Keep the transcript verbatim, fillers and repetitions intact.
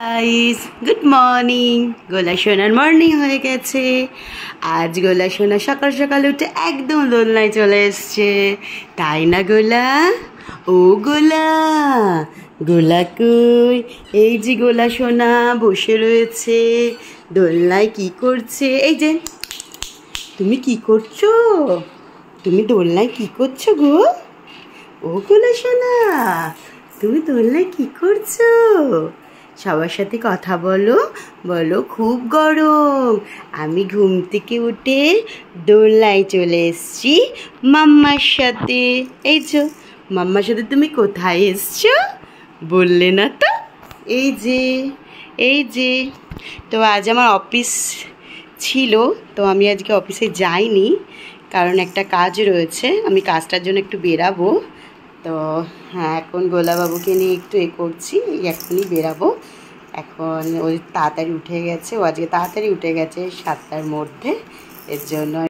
Guys good morning. গোলা সোনার morning হয়ে গেছে। আজ গোলা সোনা সকাল সকাল উঠে একদম দোলনায় চলে এসছে, তাই না গোলা? ও গোলা, গোলা কই? এই যে গোলা সোনা বসে রয়েছে দোলনায়। কি করছে? এই যে তুমি কি করছো? তুমি দোলনায় কি করছো গো? ও গোলা সোনা, তুমি দোলনায় কি করছো? সবার সাথে কথা বলো, বলো খুব গরম। আমি ঘুম থেকে উঠে দোলনায় চলে এসছি মাম্মার সাথে। এই যে মাম্মার সাথে তুমি কোথায় এসছো বললে না তো? এই যে এই যে তো আজ আমার অফিস ছিল, তো আমি আজকে অফিসে যাইনি কারণ একটা কাজ রয়েছে। আমি কাজটার জন্য একটু বেরাবো। তো হ্যাঁ, এখন গোলাবাবুকে নিয়ে একটু এ করছি, এখনই বেরাবো। এখন ওই তাড়াতাড়ি উঠে গেছে, ও আজকে তাড়াতাড়ি উঠে গেছে সাতটার মধ্যে, এর জন্য